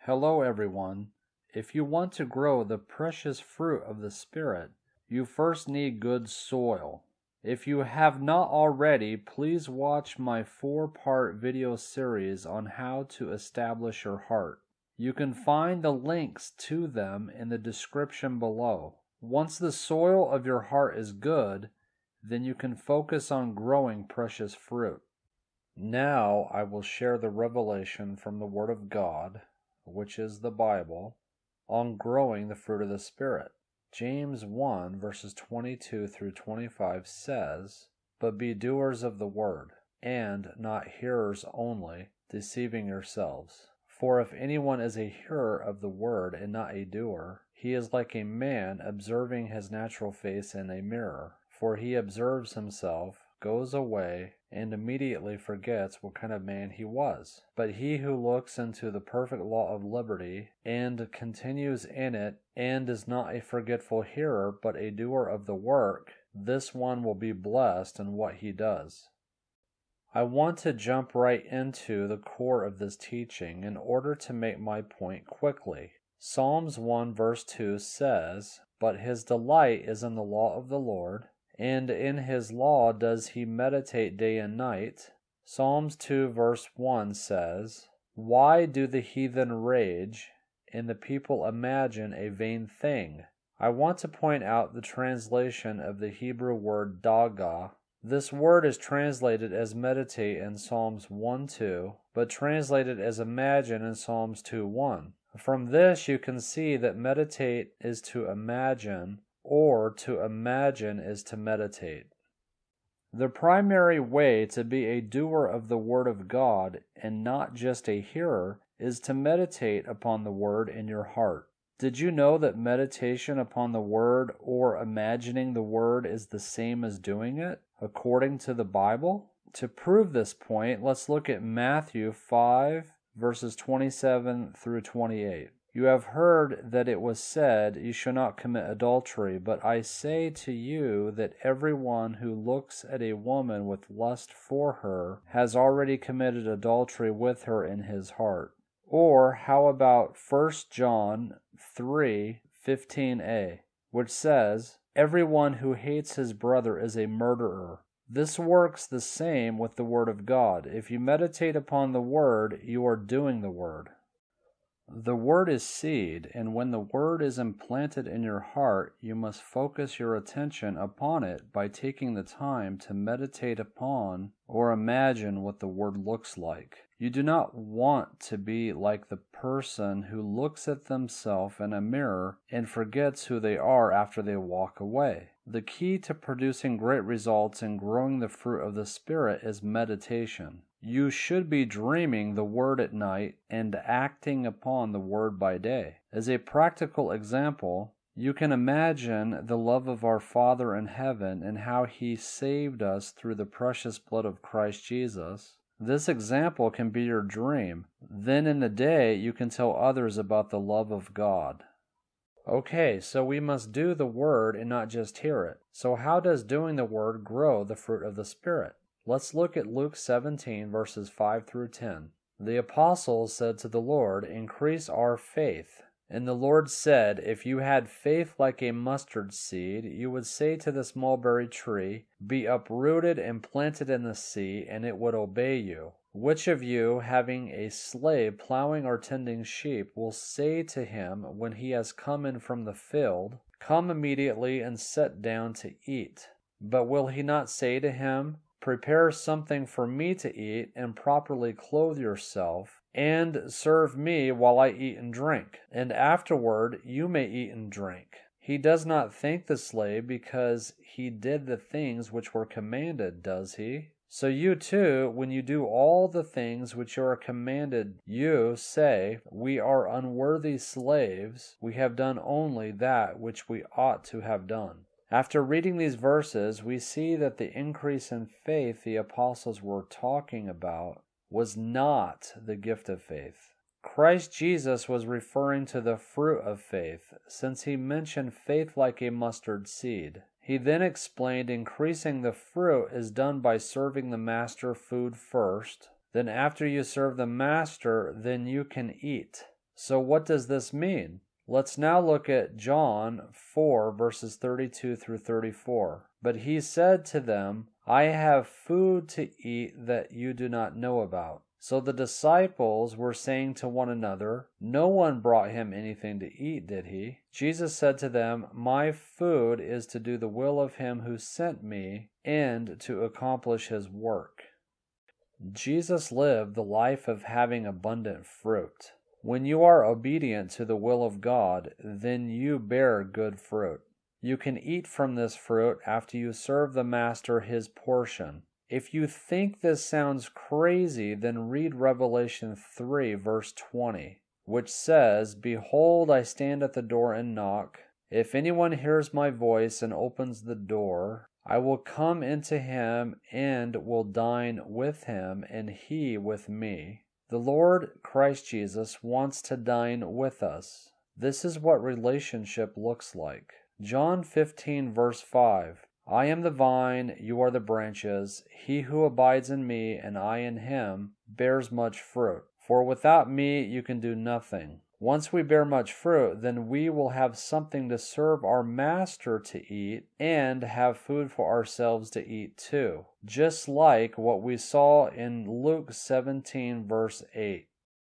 Hello everyone. If you want to grow the precious fruit of the Spirit, you first need good soil. If you have not already, please watch my 4-part video series on how to establish your heart. You can find the links to them in the description below. Once the soil of your heart is good, then you can focus on growing precious fruit. Now I will share the revelation from the Word of God, which is the Bible, on growing the fruit of the Spirit. James 1 verses 22 through 25 says, "But be doers of the word, and not hearers only, deceiving yourselves. For if anyone is a hearer of the word and not a doer, he is like a man observing his natural face in a mirror. For he observes himself, goes away, and immediately forgets what kind of man he was. But he who looks into the perfect law of liberty, and continues in it, and is not a forgetful hearer, but a doer of the work, this one will be blessed in what he does." I want to jump right into the core of this teaching in order to make my point quickly. Psalms 1 verse 2 says, "But his delight is in the law of the Lord, and in his law does he meditate day and night." Psalms 2 verse 1 says, "Why do the heathen rage, and the people imagine a vain thing?" I want to point out the translation of the Hebrew word daga. This word is translated as meditate in Psalms 1:2, but translated as imagine in Psalms 2:1. From this you can see that meditate is to imagine, or to imagine is to meditate. The primary way to be a doer of the Word of God and not just a hearer is to meditate upon the Word in your heart. Did you know that meditation upon the Word or imagining the Word is the same as doing it, according to the Bible? To prove this point, let's look at Matthew 5, verses 27 through 28. "You have heard that it was said, 'You shall not commit adultery,' but I say to you that everyone who looks at a woman with lust for her has already committed adultery with her in his heart." Or how about 1 John 3:15a, which says, "Everyone who hates his brother is a murderer." This works the same with the Word of God. If you meditate upon the Word, you are doing the Word. The Word is seed, and when the Word is implanted in your heart, you must focus your attention upon it by taking the time to meditate upon or imagine what the Word looks like. You do not want to be like the person who looks at themselves in a mirror and forgets who they are after they walk away. The key to producing great results and growing the fruit of the Spirit is meditation. You should be dreaming the Word at night and acting upon the Word by day. As a practical example, you can imagine the love of our Father in heaven and how He saved us through the precious blood of Christ Jesus. This example can be your dream. Then in the day, you can tell others about the love of God. Okay, so we must do the Word and not just hear it. So how does doing the Word grow the fruit of the Spirit? Let's look at Luke 17, verses 5 through 10. "The apostles said to the Lord, 'Increase our faith.' And the Lord said, 'If you had faith like a mustard seed, you would say to this mulberry tree, Be uprooted and planted in the sea, and it would obey you. Which of you, having a slave plowing or tending sheep, will say to him when he has come in from the field, Come immediately and sit down to eat? But will he not say to him, Prepare something for me to eat, and properly clothe yourself, and serve me while I eat and drink, and afterward you may eat and drink? He does not thank the slave because he did the things which were commanded, does he? So you too, when you do all the things which are commanded you, say, We are unworthy slaves, we have done only that which we ought to have done." After reading these verses, we see that the increase in faith the apostles were talking about was not the gift of faith. Christ Jesus was referring to the fruit of faith, since he mentioned faith like a mustard seed. He then explained increasing the fruit is done by serving the master food first. Then after you serve the master, then you can eat. So what does this mean? Let's now look at John 4, verses 32 through 34. But he said to them, I have food to eat that you do not know about. So the disciples were saying to one another, no one brought him anything to eat, did he? Jesus said to them, my food is to do the will of him who sent me and to accomplish his work. Jesus lived the life of having abundant fruit. When you are obedient to the will of God, then you bear good fruit. You can eat from this fruit after you serve the Master his portion. If you think this sounds crazy, then read Revelation 3, verse 20, which says, behold, I stand at the door and knock. If anyone hears my voice and opens the door, I will come into him and will dine with him, and he with me. The Lord Christ Jesus wants to dine with us. This is what relationship looks like. John 15, verse 5. I am the vine, you are the branches. He who abides in me and I in him bears much fruit. For without me you can do nothing. Once we bear much fruit, then we will have something to serve our Master to eat and have food for ourselves to eat too. Just like what we saw in Luke 17, verse 8.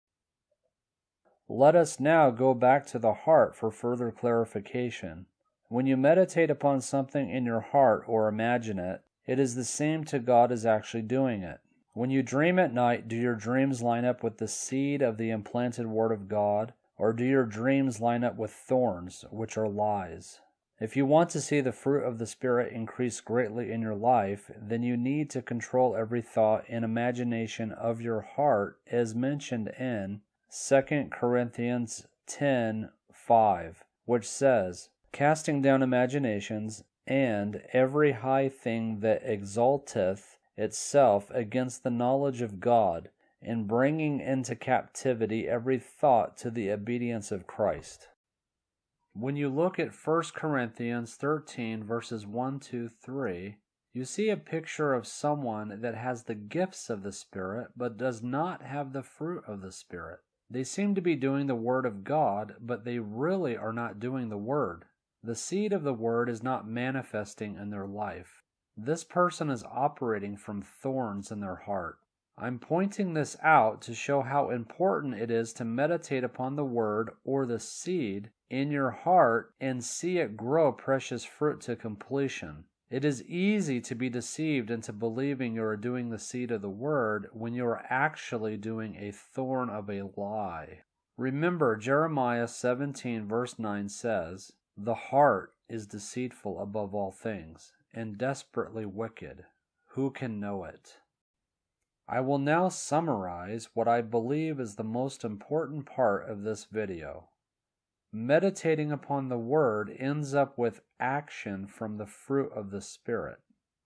Let us now go back to the heart for further clarification. When you meditate upon something in your heart or imagine it, it is the same to God as actually doing it. When you dream at night, do your dreams line up with the seed of the implanted Word of God? Or do your dreams line up with thorns, which are lies? If you want to see the fruit of the Spirit increase greatly in your life, then you need to control every thought and imagination of your heart, as mentioned in 2 Corinthians 10:5, which says, casting down imaginations and every high thing that exalteth itself against the knowledge of God, and bringing into captivity every thought to the obedience of Christ. When you look at 1 Corinthians 13, verses 1 to 3, you see a picture of someone that has the gifts of the Spirit, but does not have the fruit of the Spirit. They seem to be doing the Word of God, but they really are not doing the Word. The seed of the Word is not manifesting in their life. This person is operating from thorns in their heart. I'm pointing this out to show how important it is to meditate upon the Word or the seed in your heart and see it grow precious fruit to completion. It is easy to be deceived into believing you are doing the seed of the Word when you are actually doing a thorn of a lie. Remember, Jeremiah 17, verse 9 says, the heart is deceitful above all things and desperately wicked. Who can know it? I will now summarize what I believe is the most important part of this video. Meditating upon the Word ends up with action from the fruit of the Spirit.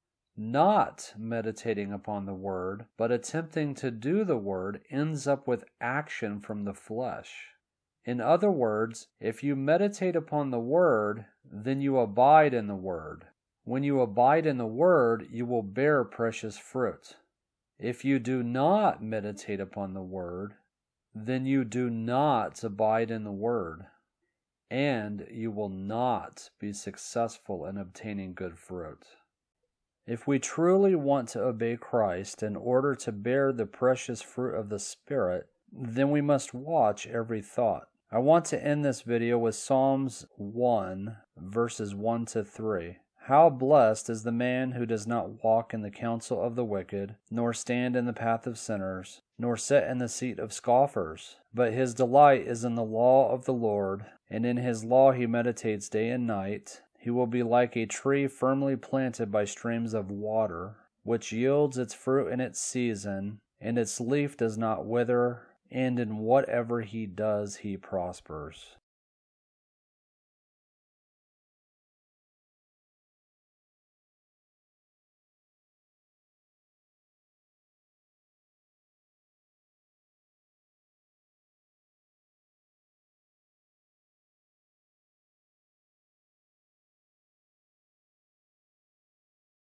Not meditating upon the Word, but attempting to do the Word ends up with action from the flesh. In other words, if you meditate upon the Word, then you abide in the Word. When you abide in the Word, you will bear precious fruit. If you do not meditate upon the Word, then you do not abide in the Word, and you will not be successful in obtaining good fruit. If we truly want to obey Christ in order to bear the precious fruit of the Spirit, then we must watch every thought. I want to end this video with Psalms 1, verses 1 to 3. How blessed is the man who does not walk in the counsel of the wicked, nor stand in the path of sinners, nor sit in the seat of scoffers. But his delight is in the law of the Lord, and in his law he meditates day and night. He will be like a tree firmly planted by streams of water, which yields its fruit in its season, and its leaf does not wither, and in whatever he does he prospers.